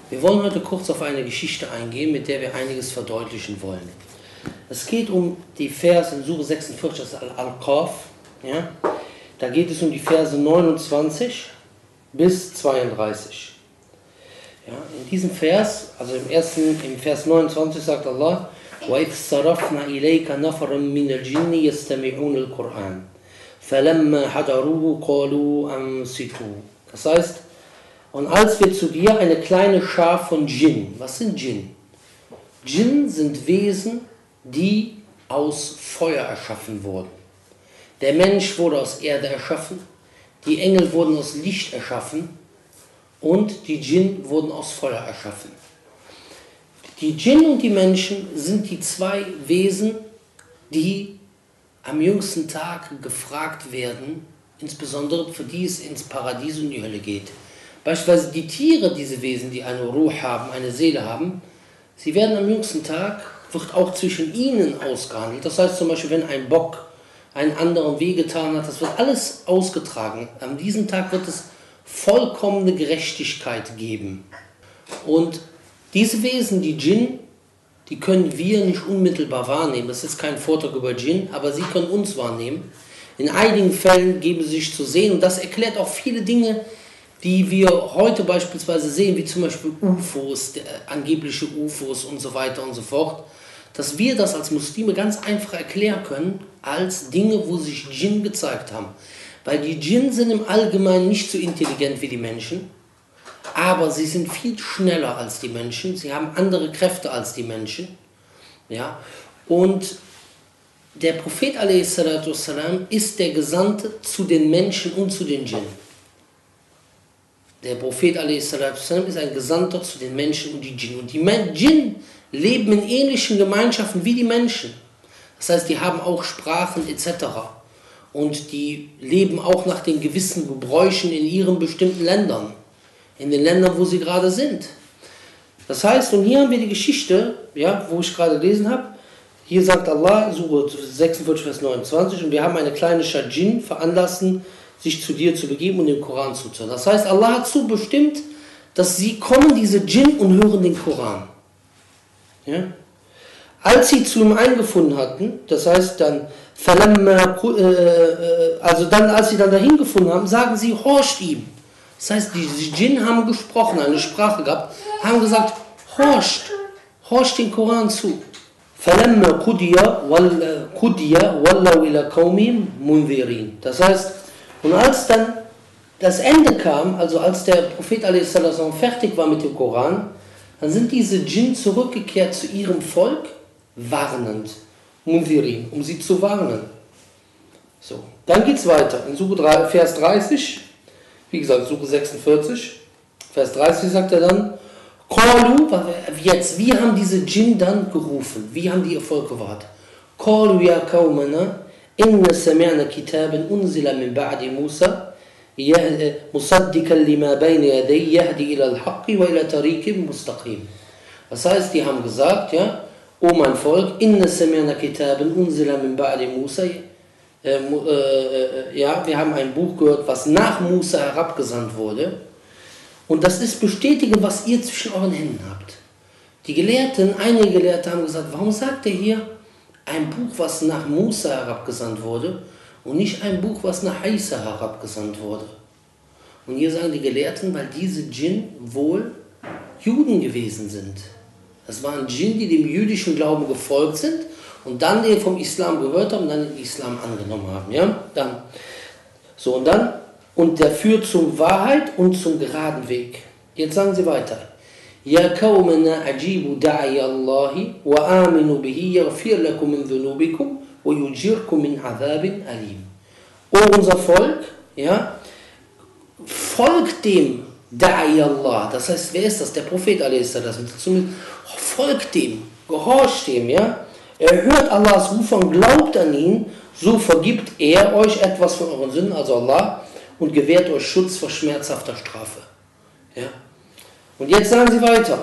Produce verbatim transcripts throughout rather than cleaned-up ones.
Wir wollen heute kurz auf eine Geschichte eingehen, mit der wir einiges verdeutlichen wollen. Es geht um die Verse in Sure sechsundvierzig, das ist Al-Qaf. Ja? Da geht es um die Verse neunundzwanzig bis zweiunddreißig. Ja? In diesem Vers, also im ersten, im Vers neunundzwanzig sagt Allah: وَإِذْ صَرَفْنَا إِلَيْكَ نَفَرًا مِنَ الْجِنِّ يَسْتَمِعُونَ الْقُرْآنَ فَلَمَّا حَضَرُوهُ قَالُوا أَنصِتُوا. Das heißt, und als wir zu dir eine kleine Schar von Djinn, was sind Djinn? Djinn sind Wesen, die aus Feuer erschaffen wurden. Der Mensch wurde aus Erde erschaffen, die Engel wurden aus Licht erschaffen und die Djinn wurden aus Feuer erschaffen. Die Djinn und die Menschen sind die zwei Wesen, die am jüngsten Tag gefragt werden, insbesondere für die es ins Paradies und die Hölle geht. Beispielsweise die Tiere, diese Wesen, die eine Ruh haben, eine Seele haben, sie werden am jüngsten Tag, wird auch zwischen ihnen ausgehandelt. Das heißt zum Beispiel, wenn ein Bock einen anderen wehgetan hat, das wird alles ausgetragen. An diesem Tag wird es vollkommene Gerechtigkeit geben. Und diese Wesen, die Djinn, die können wir nicht unmittelbar wahrnehmen. Das ist kein Vortrag über Djinn, aber sie können uns wahrnehmen. In einigen Fällen geben sie sich zu sehen und das erklärt auch viele Dinge, die wir heute beispielsweise sehen, wie zum Beispiel U F Os, äh, angebliche U F Os und so weiter und so fort, dass wir das als Muslime ganz einfach erklären können, als Dinge, wo sich Djinn gezeigt haben. Weil die Djinn sind im Allgemeinen nicht so intelligent wie die Menschen, aber sie sind viel schneller als die Menschen, sie haben andere Kräfte als die Menschen. Ja? Und der Prophet a s. ist der Gesandte zu den Menschen und zu den Djinn. Der Prophet a s. ist ein Gesandter zu den Menschen und die Djinn. Und die Djinn leben in ähnlichen Gemeinschaften wie die Menschen. Das heißt, die haben auch Sprachen et cetera. Und die leben auch nach den gewissen Gebräuchen in ihren bestimmten Ländern. In den Ländern, wo sie gerade sind. Das heißt, und hier haben wir die Geschichte, ja, wo ich gerade gelesen habe. Hier sagt Allah, Sure sechsundvierzig, Vers neunundzwanzig, und wir haben eine kleine Schar Djinn veranlassen, sich zu dir zu begeben und den Koran zuzuhören. Das heißt, Allah hat so bestimmt, dass sie kommen, diese Djinn, und hören den Koran. Ja? Als sie zu ihm eingefunden hatten, das heißt dann, also dann, als sie dann dahin gefunden haben, sagen sie, horcht ihm. Das heißt, die Djinn haben gesprochen, eine Sprache gehabt, haben gesagt, horcht, horcht den Koran zu. Das heißt, und als dann das Ende kam, also als der Prophet a s. fertig war mit dem Koran, dann sind diese Djinn zurückgekehrt zu ihrem Volk, warnend, Munzirin, um sie zu warnen. So, dann geht es weiter, in Sure Vers dreißig, wie gesagt, Sure sechsundvierzig, Vers dreißig sagt er dann, Qalu, jetzt, wie haben diese Djinn dann gerufen, wie haben die ihr Volk gewahrt? Qalu ya qawmana, inna sami'na kitaban unzila min ba'di Musa, musaddikan lima bayna yaday yahdi ila al-haqqi wa ila tariqin mustaqim. Das heißt, die haben gesagt, ja, O mein Volk, inna sami'na kitaban unzila min ba'di Musa, äh, äh, ja, wir haben ein Buch gehört, was nach Musa herabgesandt wurde. Und das ist bestätigen, was ihr zwischen euren Händen habt. Die Gelehrten, einige Gelehrte haben gesagt, warum sagt er hier ein Buch, was nach Musa herabgesandt wurde und nicht ein Buch, was nach Isa herabgesandt wurde? Und hier sagen die Gelehrten, weil diese Djinn wohl Juden gewesen sind. Das waren Djinn, die dem jüdischen Glauben gefolgt sind und dann die vom Islam gehört haben und dann den Islam angenommen haben. Ja? Dann. So, und dann, und der führt zur Wahrheit und zum geraden Weg. Jetzt sagen sie weiter. Ya qawmana ajibu da'i Allahi wa aminu bihi yaghfir lakum min dhunubikum wa yujirkum min adhabin alim. O unser Volk, ja, folgt dem Da'i Allah. Das heißt, wer ist das? Der Prophet a s. Folgt dem, gehorcht dem, ja. Er hört Allahs Ruf und glaubt an ihn, so vergibt er euch etwas von euren Sünden, also Allah, und gewährt euch Schutz vor schmerzhafter Strafe. Ja? Und jetzt sagen sie weiter.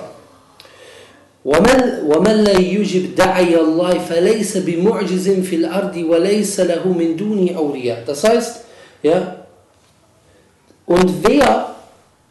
وَمَنْ لَا يُجِبْ دَعِيَ اللَّهِ فَلَيْسَ بِمُعْجِزٍ فِي الْأَرْضِ وَلَيْسَ لَهُ مِنْ دُونِهِ أَوْلِيَاء. Das heißt, ja, und wer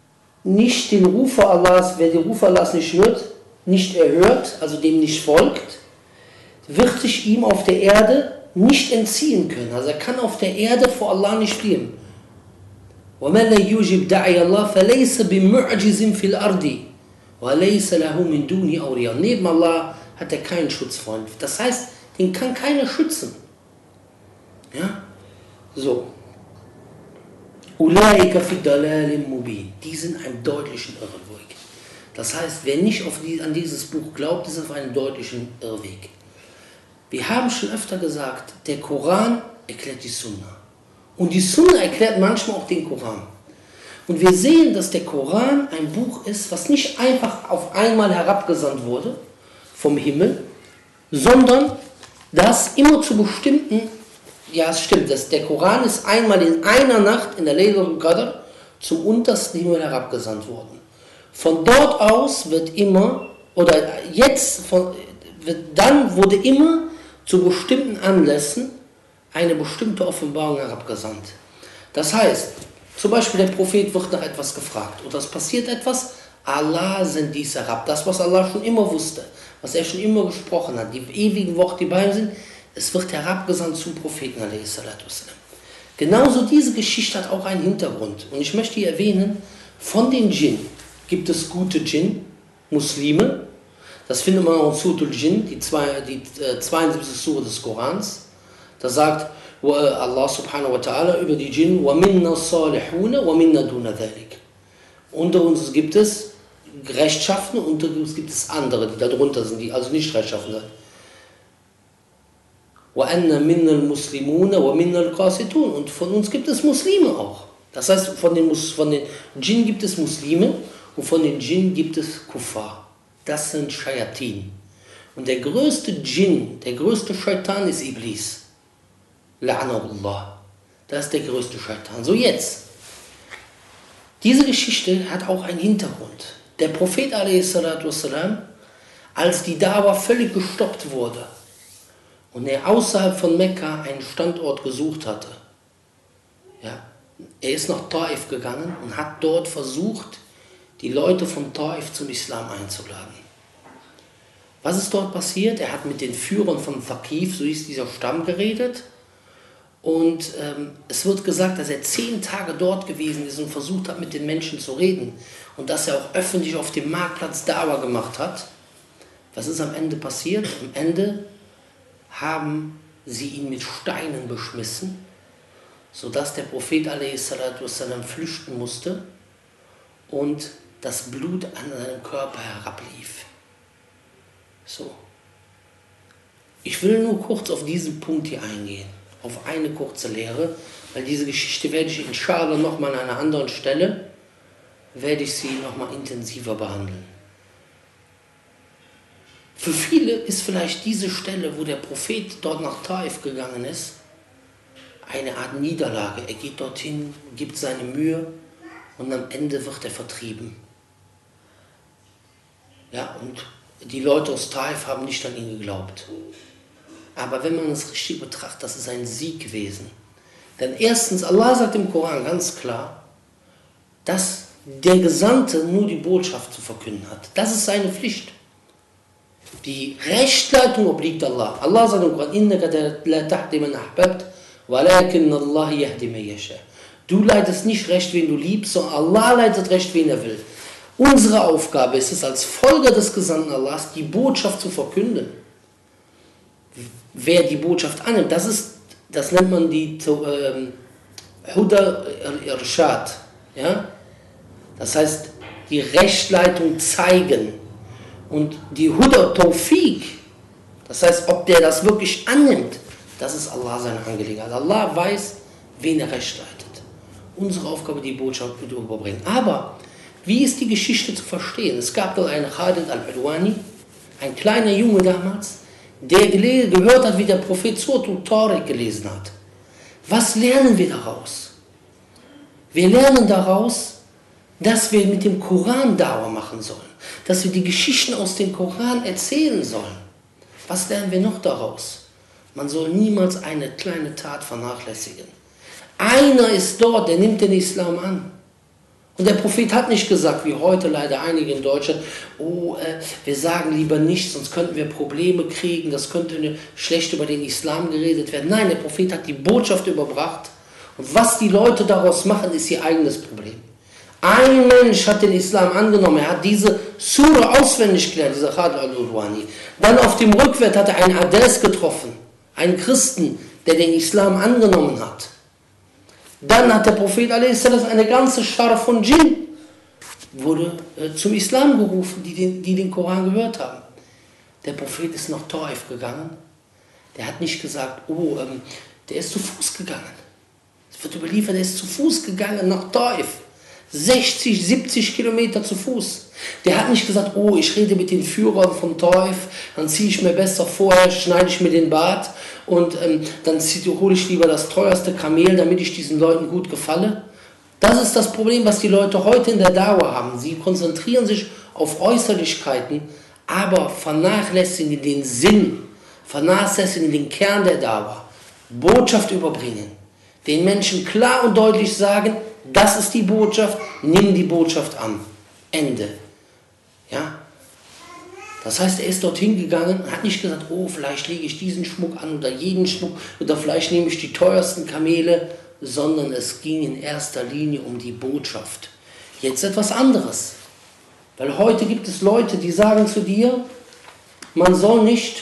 nicht den Rufer Allahs, wer den Rufer Allahs nicht hört, nicht erhört, also dem nicht folgt, wird sich ihm auf der Erde nicht entziehen können. Also er kann auf der Erde vor Allah nicht fliehen. وَمَنْ لَا يُجِبْ دَعِيَ اللَّهِ فَلَيْسَ بِمُعْجِزٍ فِي الْأَرْضِ وَلَيْسَ لَهُ مِنْ دُونِ أَوْلِيَاء. Neben Allah hat er keinen Schutzfreund. Das heißt, den kann keiner schützen. Ja? So. أُولَٰئِكَ فِي ضَلَالٍ مُبِينٍ. Die sind einem deutlichen Irrweg. Das heißt, wer nicht auf die, an dieses Buch glaubt, ist auf einem deutlichen Irrweg. Wir haben schon öfter gesagt, der Koran erklärt die Sunna. Und die Sunna erklärt manchmal auch den Koran. Und wir sehen, dass der Koran ein Buch ist, was nicht einfach auf einmal herabgesandt wurde vom Himmel, sondern das immer zu bestimmten, ja es stimmt, dass der Koran ist einmal in einer Nacht in der Laylatul Qadr zum untersten Himmel herabgesandt worden. Von dort aus wird immer, oder jetzt, von, wird, dann wurde immer zu bestimmten Anlässen eine bestimmte Offenbarung herabgesandt. Das heißt, zum Beispiel der Prophet wird nach etwas gefragt oder es passiert etwas, Allah sendet dies herab. Das, was Allah schon immer wusste, was er schon immer gesprochen hat, die ewigen Worte, die bei ihm sind, es wird herabgesandt zum Propheten. Genauso diese Geschichte hat auch einen Hintergrund. Und ich möchte hier erwähnen, von den Djinn gibt es gute Djinn, Muslime. Das findet man auch in Suratul Djinn, die, zwei, die äh, zweiundsiebzigste Sure des Korans. Da sagt Allah subhanahu wa ta'ala über die Djinn, وَمِنَّا صَالِحُونَ وَمِنَّا دُونَ ذَلِكَ. Unter uns gibt es Rechtschaffene, unter uns gibt es andere, die darunter sind, die also nicht rechtschaffen sind. وَأَنَّ مِنَّا الْمُسْلِمُونَ وَمِنَّا الْقَاسِطُونَ. Und von uns gibt es Muslime auch. Das heißt, von den, von den Djinn gibt es Muslime und von den Djinn gibt es Kuffar. Das sind Shayatin. Und der größte Djinn, der größte Shaitan ist Iblis. La'anahullah. Das ist der größte Shaitan. So jetzt. Diese Geschichte hat auch einen Hintergrund. Der Prophet a s, als die Dawa völlig gestoppt wurde und er außerhalb von Mekka einen Standort gesucht hatte, ja, er ist nach Taif gegangen und hat dort versucht, die Leute von Taif zum Islam einzuladen. Was ist dort passiert? Er hat mit den Führern von Thaqif, so hieß dieser Stamm, geredet. Und ähm, es wird gesagt, dass er zehn Tage dort gewesen ist und versucht hat, mit den Menschen zu reden. Und dass er auch öffentlich auf dem Marktplatz Dawa gemacht hat. Was ist am Ende passiert? Am Ende haben sie ihn mit Steinen beschmissen, sodass der Prophet a s flüchten musste und das Blut an seinem Körper herablief. So. Ich will nur kurz auf diesen Punkt hier eingehen. Auf eine kurze Lehre, weil diese Geschichte werde ich inshallah nochmal an einer anderen Stelle, werde ich sie nochmal intensiver behandeln. Für viele ist vielleicht diese Stelle, wo der Prophet dort nach Taif gegangen ist, eine Art Niederlage. Er geht dorthin, gibt seine Mühe und am Ende wird er vertrieben. Ja, und die Leute aus Taif haben nicht an ihn geglaubt. Aber wenn man es richtig betrachtet, das ist ein Sieg gewesen. Denn erstens, Allah sagt im Koran ganz klar, dass der Gesandte nur die Botschaft zu verkünden hat. Das ist seine Pflicht. Die Rechtleitung obliegt Allah. Allah sagt im Koran, إِنَّكَ لَا تَهْدِي مَنْ أَحْبَبْتَ وَلَكِنَّ اللَّهَ يَهْدِي مَن يَشَاءُ. Du leitest nicht recht, wen du liebst, sondern Allah leitet recht, wen er will. Unsere Aufgabe ist es, als Folger des Gesandten Allahs, die Botschaft zu verkünden. Wer die Botschaft annimmt, das ist, das nennt man die ähm, Huda Irshad, ja? Das heißt, die Rechtleitung zeigen und die Huda Tawfiq, das heißt, ob der das wirklich annimmt, das ist Allah seine Angelegenheit. Allah weiß, wen er recht leitet. Unsere Aufgabe, die Botschaft zu überbringen. Aber wie ist die Geschichte zu verstehen? Es gab dort einen Khalid al-Alwani, ein kleiner Junge damals, der gehört hat, wie der Prophet Suratul Tariq gelesen hat. Was lernen wir daraus? Wir lernen daraus, dass wir mit dem Koran Dawa machen sollen, dass wir die Geschichten aus dem Koran erzählen sollen. Was lernen wir noch daraus? Man soll niemals eine kleine Tat vernachlässigen. Einer ist dort, der nimmt den Islam an. Und der Prophet hat nicht gesagt, wie heute leider einige in Deutschland, oh, äh, wir sagen lieber nichts, sonst könnten wir Probleme kriegen, das könnte schlecht über den Islam geredet werden. Nein, der Prophet hat die Botschaft überbracht und was die Leute daraus machen, ist ihr eigenes Problem. Ein Mensch hat den Islam angenommen, er hat diese Sura auswendig gelernt, dieser Khalid al-Urwani. Dann auf dem Rückwärts hat er einen Ades getroffen, einen Christen, der den Islam angenommen hat. Dann hat der Prophet a s. eine ganze Schar von Djinn wurde äh, zum Islam gerufen, die den, die den Koran gehört haben. Der Prophet ist nach Taif gegangen. Der hat nicht gesagt, oh, ähm, der ist zu Fuß gegangen. Es wird überliefert, der ist zu Fuß gegangen nach Taif. sechzig, siebzig Kilometer zu Fuß. Der hat nicht gesagt, oh, ich rede mit den Führern von Taif, dann ziehe ich mir besser vorher, schneide ich mir den Bart und ähm, dann hole ich lieber das teuerste Kamel, damit ich diesen Leuten gut gefalle. Das ist das Problem, was die Leute heute in der Dauer haben. Sie konzentrieren sich auf Äußerlichkeiten, aber vernachlässigen den Sinn, vernachlässigen den Kern der Dauer. Botschaft überbringen. Den Menschen klar und deutlich sagen, das ist die Botschaft, nimm die Botschaft an. Ende. Ja? Das heißt, er ist dorthin gegangen, hat nicht gesagt, oh, vielleicht lege ich diesen Schmuck an oder jeden Schmuck oder vielleicht nehme ich die teuersten Kamele, sondern es ging in erster Linie um die Botschaft. Jetzt etwas anderes. Weil heute gibt es Leute, die sagen zu dir, man soll nicht,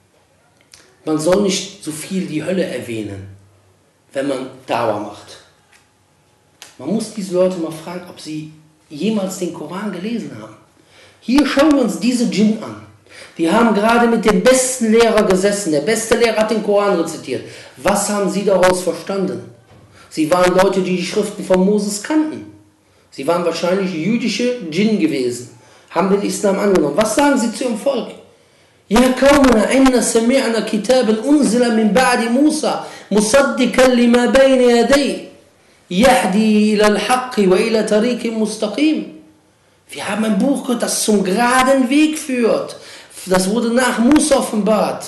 man soll nicht so viel die Hölle erwähnen, wenn man Dauer macht. Man muss diese Leute mal fragen, ob sie jemals den Koran gelesen haben. Hier schauen wir uns diese Djinn an. Die haben gerade mit dem besten Lehrer gesessen. Der beste Lehrer hat den Koran rezitiert. Was haben sie daraus verstanden? Sie waren Leute, die die Schriften von Moses kannten. Sie waren wahrscheinlich jüdische Djinn gewesen, haben den Islam angenommen. Was sagen sie zu ihrem Volk? Ja, qawmana inna sami'na kitaban unzila min ba'di Musa musaddiqan lima bayna yadayhi yahdi ila al-haqqi wa ila tariqin mustaqim. Wir haben ein Buch gehört, das zum geraden Weg führt. Das wurde nach Musa offenbart.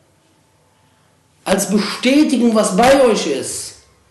Als Bestätigung, was bei euch ist.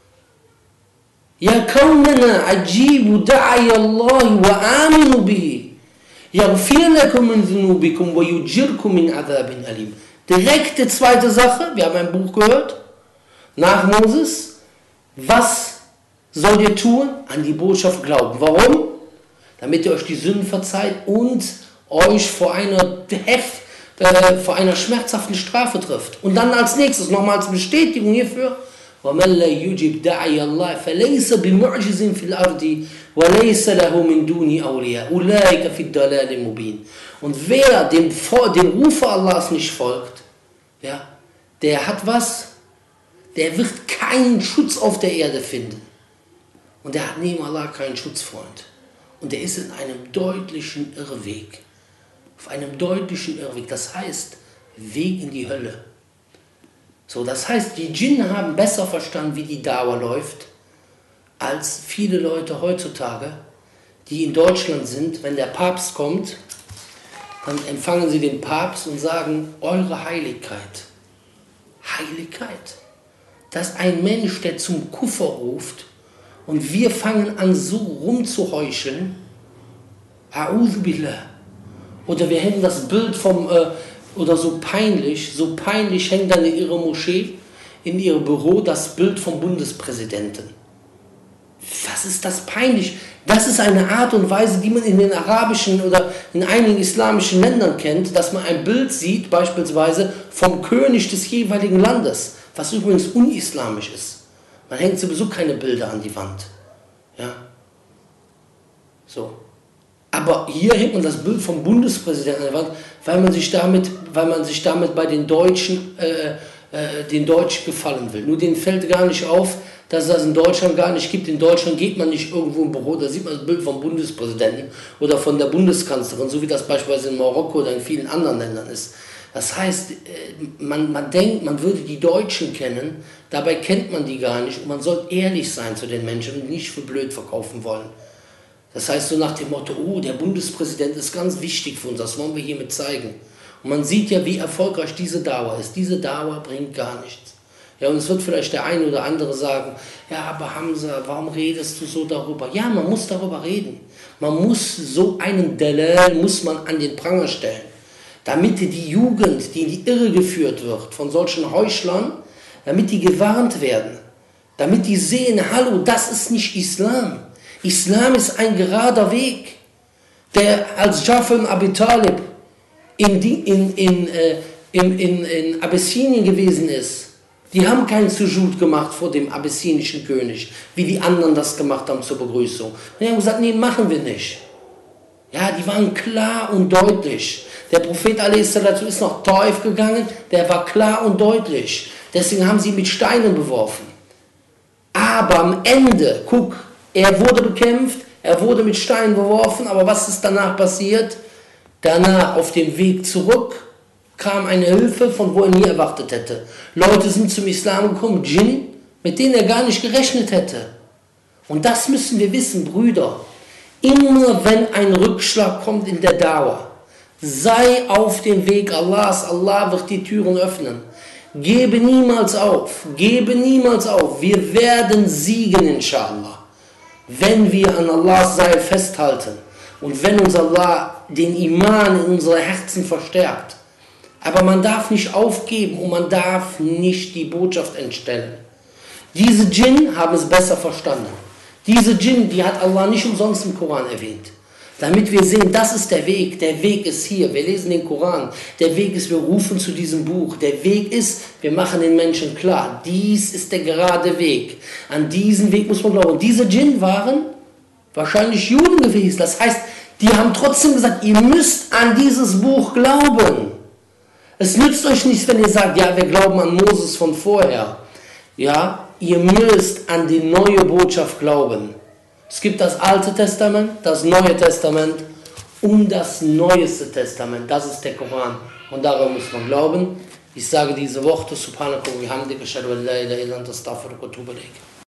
Ya qawmana ajibu da'i Allah wa aminu bihi. Yaghfir lakum min dhunubikum wa yujirkum min adhabin alim. Direkte zweite Sache, wir haben ein Buch gehört, nach Moses. Was sollt ihr tun? An die Botschaft glauben. Warum? Damit ihr euch die Sünden verzeiht und euch vor einer, heft, äh, vor einer schmerzhaften Strafe trifft. Und dann als nächstes, nochmal als Bestätigung hierfür, وَمَنْ لَا يُجِبْ دَعِيَ اللَّهِ فَلَيْسَ بِمُعْجِزٍ فِي الْأَرْضِ وَلَيْسَ لَهُ مِنْ دُونِ أَوْلِيَاءَ أُولَٰئِكَ فِي الضَّلَالِ الْمُبِينِ. Und wer dem, dem Rufe Allahs nicht folgt, ja, der hat was? Der wird keinen Schutz auf der Erde finden. Und der hat neben Allah keinen Schutzfreund. Und er ist in einem deutlichen Irrweg. Auf einem deutlichen Irrweg. Das heißt, Weg in die Hölle. So, das heißt, die Djinn haben besser verstanden, wie die Dauer läuft, als viele Leute heutzutage, die in Deutschland sind. Wenn der Papst kommt, dann empfangen sie den Papst und sagen, eure Heiligkeit. Heiligkeit. Das ist ein Mensch, der zum Kuffer ruft, und wir fangen an, so rumzuheucheln. A'udhu billah. Oder wir hängen das Bild vom, äh, oder so peinlich, so peinlich hängt dann in ihrer Moschee, in ihrem Büro, das Bild vom Bundespräsidenten. Was ist das peinlich? Das ist eine Art und Weise, die man in den arabischen oder in einigen islamischen Ländern kennt, dass man ein Bild sieht, beispielsweise vom König des jeweiligen Landes, was übrigens unislamisch ist. Man hängt sowieso keine Bilder an die Wand. Ja. So. Aber hier hängt man das Bild vom Bundespräsidenten an der Wand, weil man sich damit, weil man sich damit bei den Deutschen, äh, äh, den Deutschen gefallen will. Nur denen fällt gar nicht auf, dass es das in Deutschland gar nicht gibt. In Deutschland geht man nicht irgendwo im Büro, da sieht man das Bild vom Bundespräsidenten oder von der Bundeskanzlerin, so wie das beispielsweise in Marokko oder in vielen anderen Ländern ist. Das heißt, man, man denkt, man würde die Deutschen kennen, dabei kennt man die gar nicht und man soll ehrlich sein zu den Menschen und nicht für blöd verkaufen wollen. Das heißt so nach dem Motto, oh, der Bundespräsident ist ganz wichtig für uns, das wollen wir hiermit zeigen. Und man sieht ja, wie erfolgreich diese Dauer ist. Diese Dauer bringt gar nichts. Ja, und es wird vielleicht der eine oder andere sagen, ja, aber Hamza, warum redest du so darüber? Ja, man muss darüber reden. Man muss so einen Dalal, muss man an den Pranger stellen, damit die Jugend, die in die Irre geführt wird von solchen Heuchlern, damit die gewarnt werden, damit die sehen, hallo, das ist nicht Islam. Islam ist ein gerader Weg, der als Ja'far ibn Abi Talib in, die, in, in, äh, in, in, in Abessinien gewesen ist. Die haben keinen Sujud gemacht vor dem abessinischen König, wie die anderen das gemacht haben zur Begrüßung. Die haben gesagt, nee, machen wir nicht. Ja, die waren klar und deutlich. Der Prophet a s. ist nach Taif gegangen, der war klar und deutlich. Deswegen haben sie mit Steinen beworfen. Aber am Ende, guck, er wurde bekämpft, er wurde mit Steinen beworfen, aber was ist danach passiert? Danach auf dem Weg zurück kam eine Hilfe, von wo er nie erwartet hätte. Leute sind zum Islam gekommen, Djinn, mit denen er gar nicht gerechnet hätte. Und das müssen wir wissen, Brüder. Immer wenn ein Rückschlag kommt in der Dauer, sei auf dem Weg Allahs, Allah wird die Türen öffnen. Gebe niemals auf, gebe niemals auf. Wir werden siegen, inshallah, wenn wir an Allahs Seil festhalten und wenn uns Allah den Iman in unsere Herzen verstärkt. Aber man darf nicht aufgeben und man darf nicht die Botschaft entstellen. Diese Djinn haben es besser verstanden. Diese Djinn, die hat Allah nicht umsonst im Koran erwähnt. Damit wir sehen, das ist der Weg. Der Weg ist hier. Wir lesen den Koran. Der Weg ist, wir rufen zu diesem Buch. Der Weg ist, wir machen den Menschen klar. Dies ist der gerade Weg. An diesen Weg muss man glauben. Und diese Djinn waren wahrscheinlich Juden gewesen. Das heißt, die haben trotzdem gesagt, ihr müsst an dieses Buch glauben. Es nützt euch nichts, wenn ihr sagt, ja, wir glauben an Moses von vorher. Ja, ihr müsst an die neue Botschaft glauben. Es gibt das Alte Testament, das Neue Testament und das Neueste Testament. Das ist der Koran. Und daran muss man glauben. Ich sage diese Worte, Subhanakallah wa bihamdika, ashhadu an la ilaha illa anta, astaghfiruka wa atubu ilayk.